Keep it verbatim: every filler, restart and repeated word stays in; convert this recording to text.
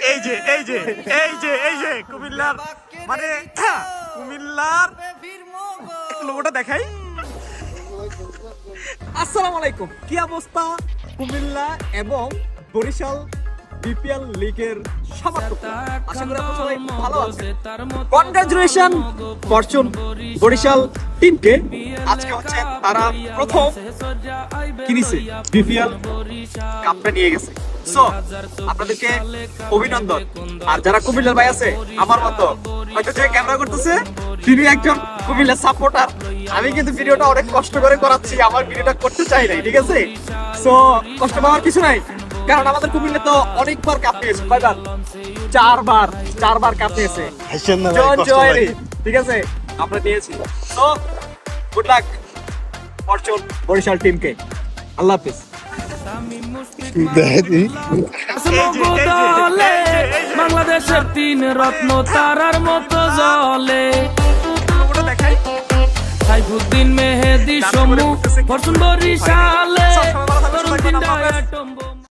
এই যে এই যে এই যে এই যে কুমিল্লার মানে কুমিল্লার লোগোটা দেখাই। আসসালামু আলাইকুম, কি অবস্থা কুমিল্লা এবং বরিশাল বিপিএল লিগের সমর্থক? আশা করি আপনারা সবাই ভালো আছেন। কনগ্রাচুলেশন ফরচুন বরিশাল টিমকে, আজকে হচ্ছে তারা প্রথম কিনেছে বিপিএল কাপটা নিয়ে গেছে। সো আপনাদেরকে অভিনন্দন। আর যারা কুমিল্লার ভাই আছে আমার মতো হয়তো যে ক্যামেরা করতেছে তিনি একজন কুমিল্লার সাপোর্টার, আমি কিন্তু ভিডিওটা অনেক কষ্ট করে করাচ্ছি, আমার ভিডিওটা করতে চাই নাই, ঠিক আছে? সো কষ্ট পাওয়ার কিছু নাই, কারণ আমাদের কুমিল্লা তো অনেকবার কাপ পেয়েছে, কয়বার? চারবার চারবার কাপ পেয়েছে, ঠিক আছে? আমরা নিয়েছি। So good luck fortune Barishal টিমকে, আল্লাহ হাফেজ। বাংলাদেশের তিন রত্ন তারার মতো জ্বলে, সাইফুদ্দিন, মেহেদী, সমু, ফরচুন বরিশালে।